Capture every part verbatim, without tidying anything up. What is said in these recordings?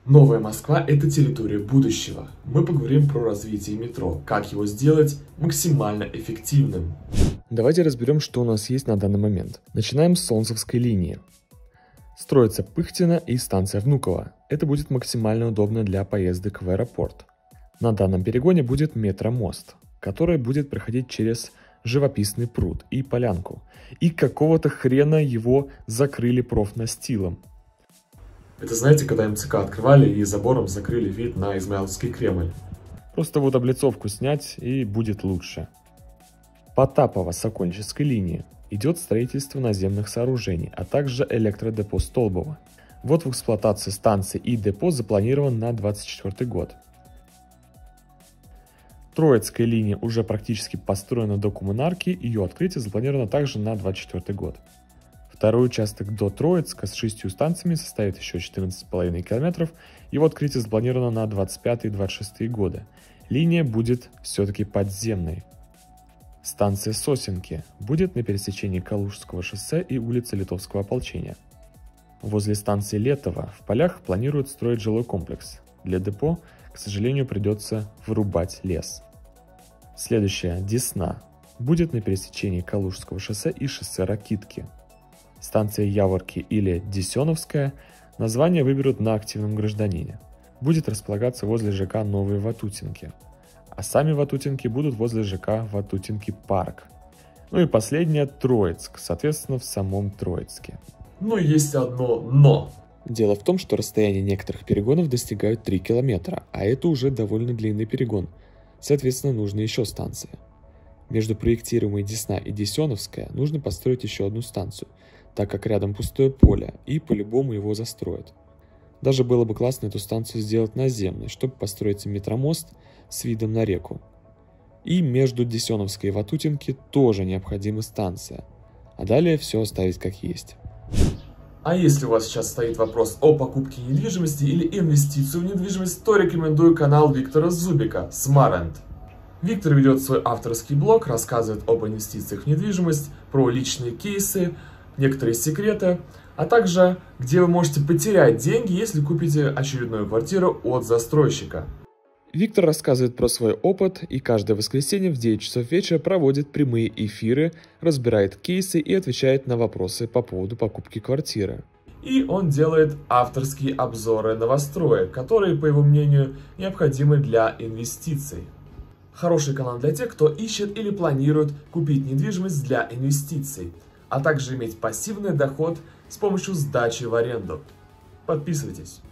Новая Москва – это территория будущего. Мы поговорим про развитие метро, как его сделать максимально эффективным. Давайте разберем, что у нас есть на данный момент. Начинаем с Солнцевской линии. Строится Пыхтина и станция Внуково. Это будет максимально удобно для поездок в аэропорт. На данном перегоне будет метромост, который будет проходить через живописный пруд и полянку. И какого-то хрена его закрыли профнастилом. Это знаете, когда эм цэ ка открывали и забором закрыли вид на Измайловский Кремль? Просто вот облицовку снять и будет лучше. По Тапово-Сокольнической линии идет строительство наземных сооружений, а также электродепо Столбово. Ввод в эксплуатацию станции и депо запланирован на двадцать четвёртый год. Троицкая линия уже практически построена до Коммунарки, ее открытие запланировано также на двадцать четвёртый год. Второй участок до Троицка с шестью станциями составит еще четырнадцать с половиной километров, его открытие запланировано на двадцать пятый — двадцать шестый годы. Линия будет все-таки подземной. Станция Сосенки будет на пересечении Калужского шоссе и улицы Литовского ополчения. Возле станции Летово в полях планируют строить жилой комплекс. Для депо, к сожалению, придется вырубать лес. Следующая, Десна, будет на пересечении Калужского шоссе и шоссе Ракитки. Станция Яворки или Десеновская название выберут на активном гражданине. Будет располагаться возле ЖК Новые Ватутинки. А сами Ватутинки будут возле ЖК Ватутинки Парк. Ну и последняя, Троицк, соответственно, в самом Троицке. Но есть одно «но». Дело в том, что расстояние некоторых перегонов достигают три километра, а это уже довольно длинный перегон. Соответственно, нужны еще станции. Между проектируемой Десна и Десеновская нужно построить еще одну станцию, так как рядом пустое поле, и по-любому его застроят. Даже было бы классно эту станцию сделать наземной, чтобы построить метромост с видом на реку. И между Десеновской и Ватутинки тоже необходима станция. А далее все оставить как есть. А если у вас сейчас стоит вопрос о покупке недвижимости или инвестиции в недвижимость, то рекомендую канал Виктора Зубика Smart. Виктор ведет свой авторский блог, рассказывает об инвестициях в недвижимость, про личные кейсы, некоторые секреты, а также где вы можете потерять деньги, если купите очередную квартиру от застройщика. Виктор рассказывает про свой опыт и каждое воскресенье в девять часов вечера проводит прямые эфиры, разбирает кейсы и отвечает на вопросы по поводу покупки квартиры. И он делает авторские обзоры новостроек, которые, по его мнению, необходимы для инвестиций. Хороший канал для тех, кто ищет или планирует купить недвижимость для инвестиций, а также иметь пассивный доход с помощью сдачи в аренду. Подписывайтесь.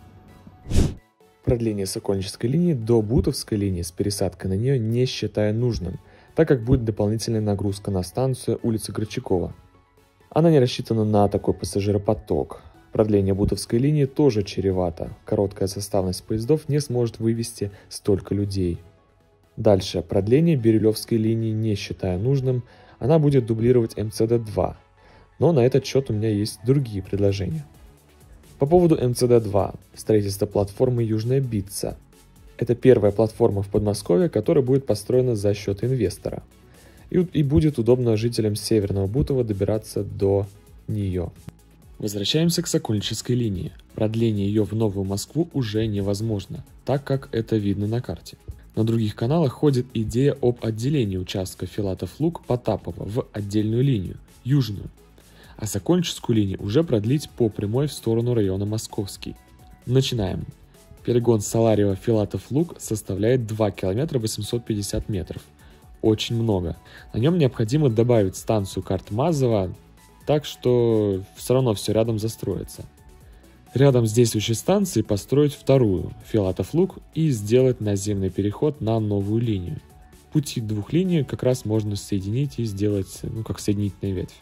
Продление Сокольнической линии до Бутовской линии с пересадкой на нее не считаю нужным, так как будет дополнительная нагрузка на станцию улицы Горчакова. Она не рассчитана на такой пассажиропоток. Продление Бутовской линии тоже чревато. Короткая составность поездов не сможет вывести столько людей. Дальше. Продление Бирюлевской линии не считаю нужным. Она будет дублировать эм цэ дэ два. Но на этот счет у меня есть другие предложения. По поводу эм цэ дэ два. Строительство платформы Южная Битца. Это первая платформа в Подмосковье, которая будет построена за счет инвестора. И, и будет удобно жителям Северного Бутова добираться до нее. Возвращаемся к Сокольнической линии. Продление ее в Новую Москву уже невозможно, так как это видно на карте. На других каналах ходит идея об отделении участка Филатов-Луг-Потапово в отдельную линию, южную, а Сокольническую линию уже продлить по прямой в сторону района Московский. Начинаем. Перегон Саларьево-Филатов-Луг составляет два километра восемьсот пятьдесят метров. Очень много. На нем необходимо добавить станцию Карт-Мазово, так что все равно все рядом застроится. Рядом с действующей станцией построить вторую, Филатов-Луг, и сделать наземный переход на новую линию. Пути двух линий как раз можно соединить и сделать, ну, как соединительная ветвь.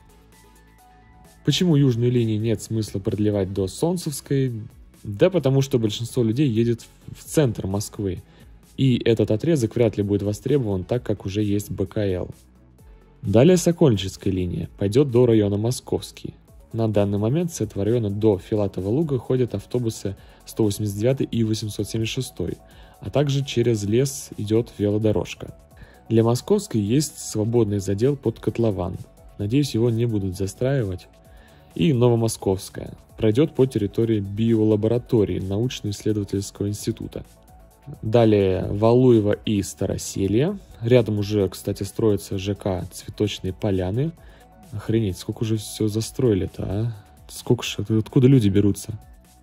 Почему южную линию нет смысла продлевать до Солнцевской? Да потому что большинство людей едет в центр Москвы, и этот отрезок вряд ли будет востребован, так как уже есть бэ ка эл. Далее Сокольническая линия пойдет до района Московский. На данный момент с этого района до Филатова-Луга ходят автобусы сто восемьдесят девятый и восемьсот семьдесят шестой, а также через лес идет велодорожка. Для Московской есть свободный задел под котлован. Надеюсь, его не будут застраивать. И Новомосковская пройдет по территории биолаборатории научно-исследовательского института. Далее Валуево и Староселье. Рядом уже, кстати, строится ЖК «Цветочные поляны». Охренеть, сколько уже все застроили-то, а? Сколько же, откуда люди берутся?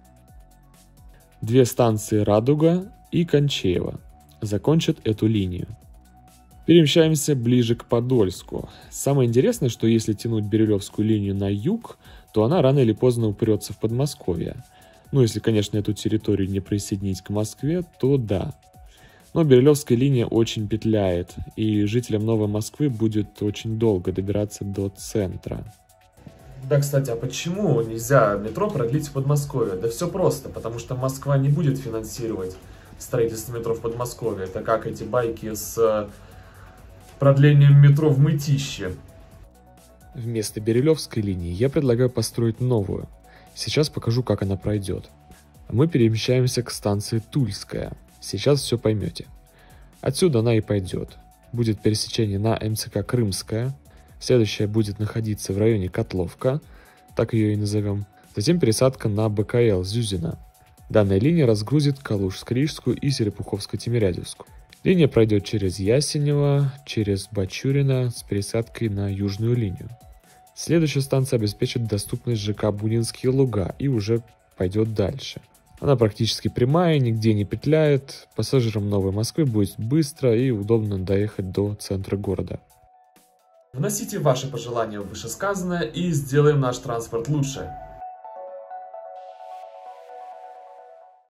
Две станции «Радуга» и «Кончеево» закончат эту линию. Перемещаемся ближе к Подольску. Самое интересное, что если тянуть Бирюлевскую линию на юг, то она рано или поздно упрется в Подмосковье. Ну, если, конечно, эту территорию не присоединить к Москве, то да. Но Бирюлевская линия очень петляет, и жителям Новой Москвы будет очень долго добираться до центра. Да, кстати, а почему нельзя метро продлить в Подмосковье? Да все просто, потому что Москва не будет финансировать строительство метро в Подмосковье. Это как эти байки с продлением метро в Мытище. Вместо Бирюлевской линии я предлагаю построить новую. Сейчас покажу, как она пройдет. Мы перемещаемся к станции Тульская. Сейчас все поймете. Отсюда она и пойдет. Будет пересечение на эм цэ ка Крымская. Следующая будет находиться в районе Котловка, так ее и назовем. Затем пересадка на бэ ка эл Зюзина. Данная линия разгрузит Калужско-Рижскую и Серпуховско-Тимирязевскую. Линия пройдет через Ясенево, через Бачурина с пересадкой на южную линию. Следующая станция обеспечит доступность ЖК Бунинские Луга и уже пойдет дальше. Она практически прямая, нигде не петляет. Пассажирам Новой Москвы будет быстро и удобно доехать до центра города. Вносите ваши пожелания в вышесказанное и сделаем наш транспорт лучше.